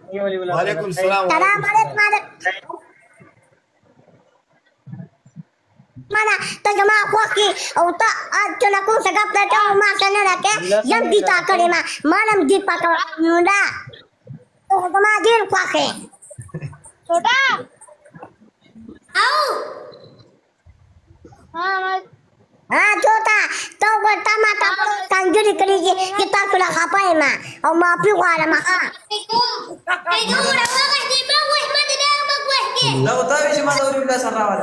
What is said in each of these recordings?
वालेकुम सलाम mana to jama ko ki au ta chona ko saga plata ma sana rake jam dita kare ma malam di paka nunda to jama dir ko ke छोटा आओ हाँ छोटा तो बता माता कंजूरी करेगी कितना तुला खापा है माँ और माँ भी वाला माँ हाँ لا وطاوي جماعة أولي ولا سراوة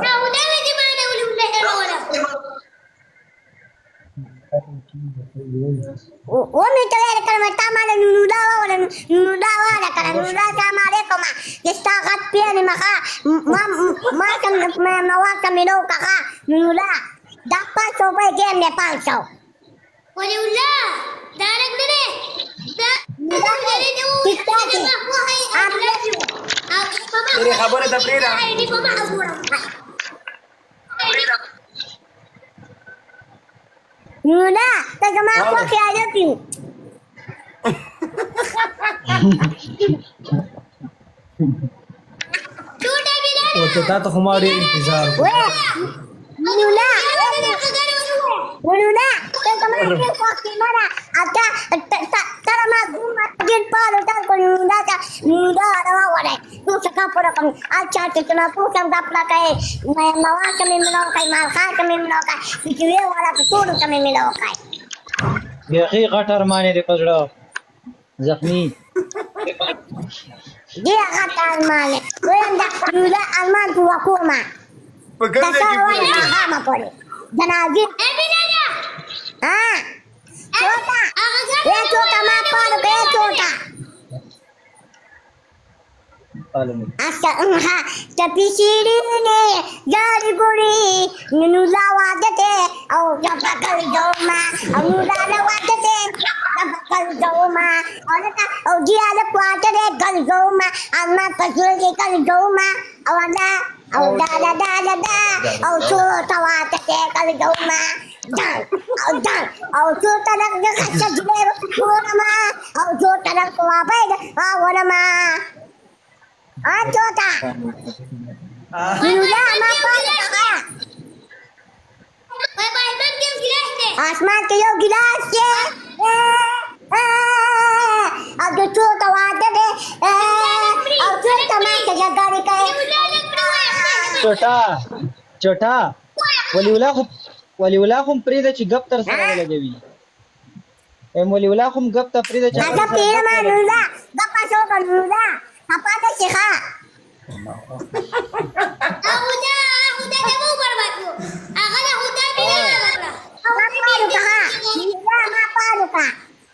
वो मित्र कर मता मारे नुडा वाला कर नुडा का मारे को माँ जिसका गत पिया नहीं मखा माँ कम नवा कमिलो कहा नुडा दापा सोपे गेम ने 500 बोले उल्ला डायरेक्ट ने कितना की तेरी खबर है तफरीरा नुडा तो जमा को क्या जाती छोटा बिला वो छोटा तो हमारे इंतजार नुडा नुडा तो जमा को क्या मारा आता तारा मा घूम गिर पार उतर को नुडा रवा वाले तू सका पर कम अच्छा कितना तू सब अपना कहे मैं नवा कमी मिलाओ कहीं माल खा कमी मिलाओ कहीं पिछले वाला तो तोड़ कमी मिलाओ कहीं يا أخي غټر مانې دې په زړه زخمي dia kata almane wenda नुडा alman tu aku mah पकड़ ले sama pore janazi हाँ छोटा ये छोटा माँ पार गए छोटा Asa engha tapi sirine jari guri नुडा वादते au jabakal joma au नुडा वादते jabakal joma और का au dia ada kuatare kal joma amma pasul ke kal joma awada au da au छोटा वादते kal joma dan au छोटा nak kacau jile kurama au छोटा nak kuabai awana हाँ छोटा नुडा माँ पार कहा आसमान के यो गिलास से अब जो छोटा वादे दे अब छोटा माँ के जगह निकाले چټا ولي ولا خو پریده چې غب تر سره لګوي ولي ولا خو غب ته پریده چې هغه پیر ما नुडा غپا شو کا नुडा apa ته ښه Huda dia mau berbuatku. Agaknya Huda bila berbuat. apa lu kah नुडा apa lu kah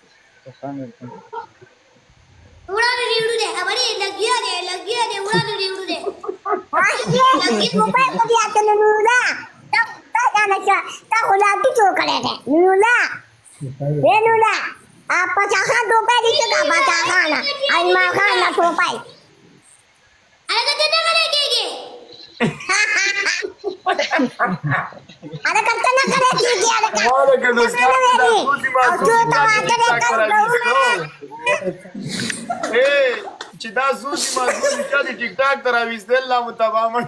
Udah riudu deh. Abadi lagi ada. Udah riudu deh. lagi mobil ko dia ke नुडा tak jangan aja tak ulah tu करे deh नुडा ये नुडा apa cakap dompet itu tak baca kana ai makan nak dompet Ada kata nak gigi. ada kata nak gigi ada kata वाला के दोस्त ए چې دا سوزي مازوزي چا دي ټیک ټاک تر اويستل لا متبامن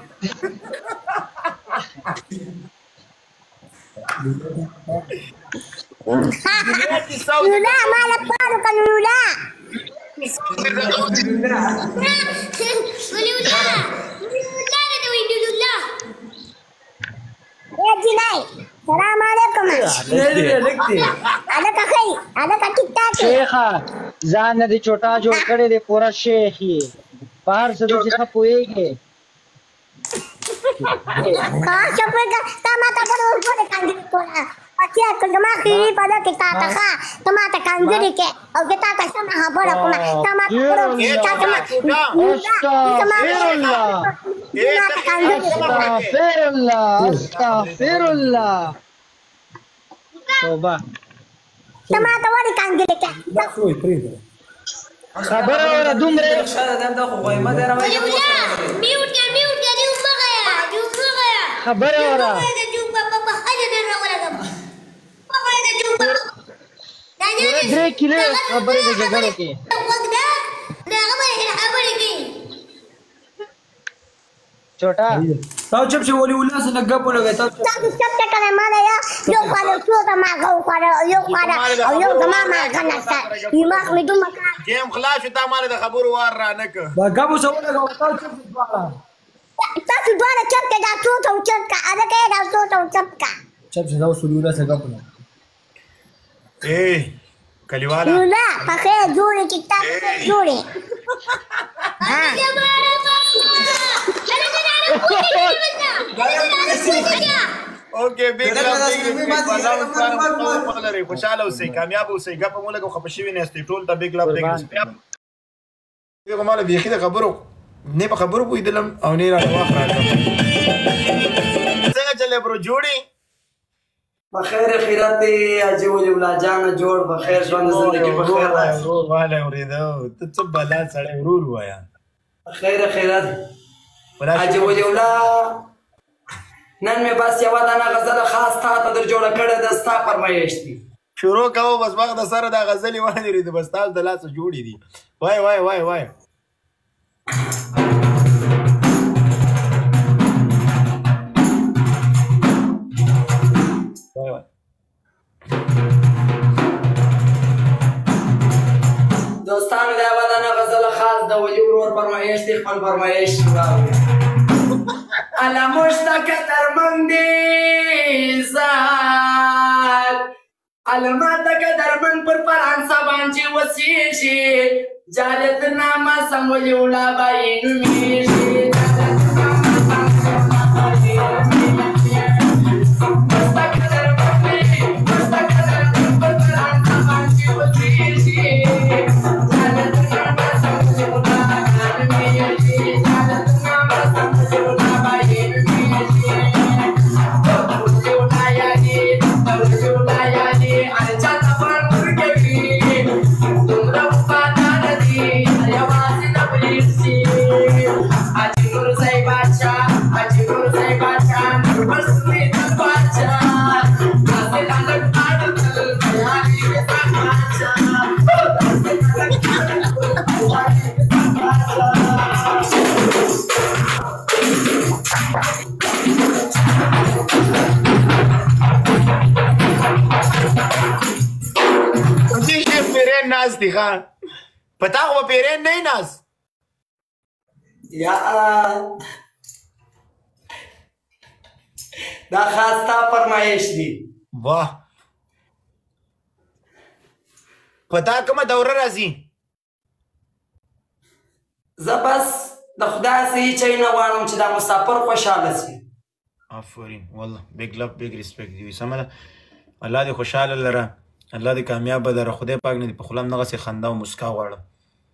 नुडा माला पारू का नुडा ये जी नहीं सलाम अलैकुम ada ka tiktok شیخه ځان دې چوټا جوړ کړی دی پورا شیخ یې بهر څه دې څه پوهېږي kau sampai ke tamata baru boleh kanjur kola Akia kegema kiri pada kita taka tamata kanjur ke au kita tak sama habor aku mah tamata baru kita sama Astaghfirullah توبه tamata baru kanjur ke خبره ولا دومره Mute dia jumpa kayak. خبره ولا Dia jumpa papa aja dia wala gaba. Papa dia jumpa. درې کیلو خبره د جګړه کې Wagda. Dah kamu छोटा ताऊ चुप से वली उल्ला से नग्गा पड़ गए ताऊ Tapi siapa kena mana ya? Yo pada tu sama kau pada yo pada yo sama makan nasi. Imak itu makan. game خلاص شو تا مال د خبر وار را نک बागा सो लगा ताऊ चुप से बाला Tapi dua ada cep dah tu tahu cep ka. Ada ke dah tu tahu cep ka. चुप से ताऊ सुलूला से गप ना ए कलीवाला Lula pakai juri kita juri. Ha. اوکے بیگ لب خوشاله اوسئ کامیاب اوسئ ګپ مو لګو خپشي وینې استې ټول ته بیگ لب دی یو مال بیخي د خبرو نه په خبرو پویدلم او نه را واخ راځم څنګه چلے برو جوړي بخیر خیرات اجي ولي ولا جان جوړ بخیر ژوند زندگی بخیر ورور والا اوریدو ته څه بلا سړی ورور وایا بخیر خیرات اجي ولي ولا نن مې بس یو دانه غزل خاص تا ته در جوړ کړه د ستا فرمایش دي شروع کوو بس وخت سره دا غزلې وانه لري بس تاسو د لاس جوړې دي وای وای وای وای دوستانو دا یو دانه غزل خاص د ولي ورور فرمایش دي خپل فرمایش راوړي على مشتاق درمندي زال على ما تقدر من پر فرانسا باندې وسیږي جالت نامه سمولي ولا باین میږي ناز دی خان پتا خو پیرین نه ناز یا دا خاصه فرمایش دي واه پتا کومه دوره راځي زه بس د خدای سي چې نه غواړم چې دا مسافر خوشاله شي آفرین والله بیگ لو بیگ ریسپیکټ دی سمه الله دې خوشاله لره الله دې کامیاب بدر خدای پاک نه په خلم نغه سي خندا او مسکا غواړم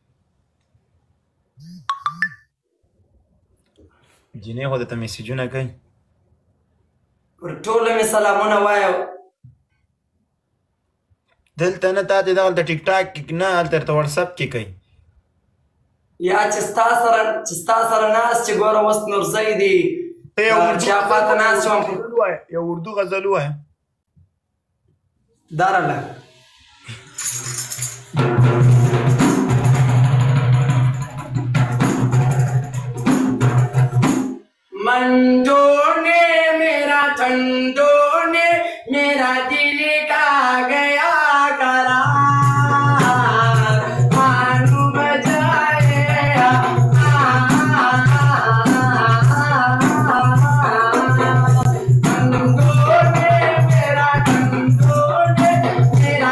جنې هو ته میسجونه کوي پر ټول می سلامونه وایو دلته نه تا دې د ټیک ټاک کې نه الته واتس اپ کې کوي یا چې ستا سره ناس چې ګوره وس نور زیدي چا پات ناس شوم یو اردو غزل وای دارله मंडो ने मेरा ठंडो ने मेरा दिल का गया करार मानू बजाए ठंडो ने मेरा ठंडो ने मेरा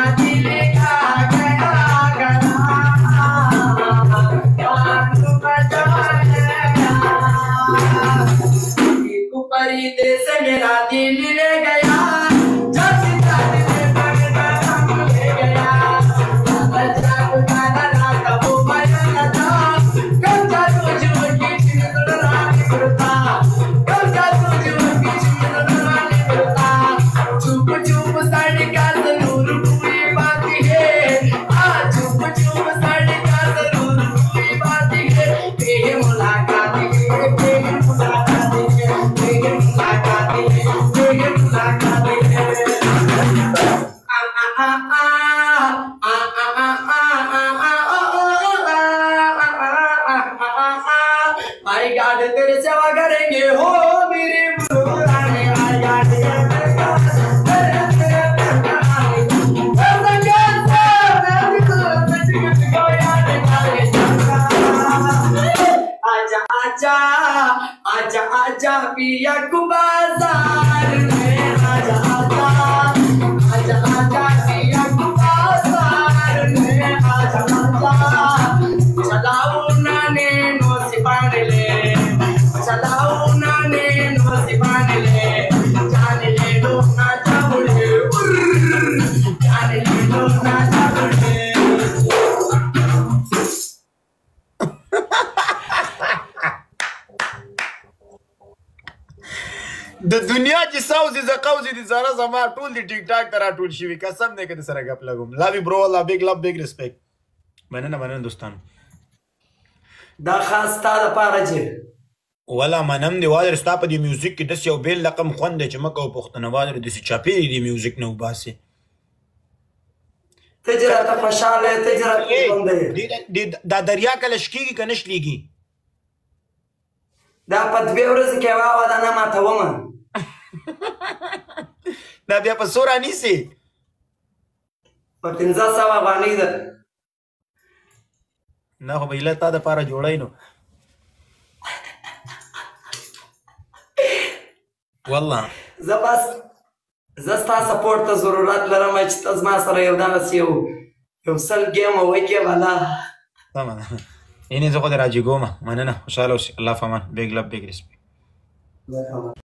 आई गार्ड तेरे सेवा करेंगे हो मेरे बुराने आई गार्ड आजा आजा आजा आजा पिया को बाजार में आजा आजा आजा आजा पिया को बाजार में आजा आजा चलाओ नाने नो सिपान ले चलाओ नाने नो सिपान ले जान ले लो ना जाबुड़े जान ले लो ना जाबुड़े د دنیا چې ساوزي ز قوزي دي زره زما ټول دي ټیک ټاک ترا ټول شي قسم دې کده سره غپ لګم لا وی برو الله بیگ لب بیگ ریسپیکټ مننه دوستان دا خاص تا د پاره چې ولا منم دی وادر ستا په دی میوزیک کې د یو بیل رقم خوند چې مکو پښتنه وادر د چاپی دی میوزیک نو باسي تجربه خوشاله تجربه دی دا دریا کلش کیږي کنه شلیږي دا په دوه ورځې کې واو دا نه ماته ومه دا بیا په سورا نیسی په 1500 باندې ده نه خو بیله تا د پاره جوړای نو والله زستا سپورټ ته ضرورت لرم چې تاسو ما سره یو دانه یو سل گیم وکي والا تمام اینې زه خو د راجی ګومه مننه خوشاله اوسې الله فامان بیگ لب بیگ ریسپیکټ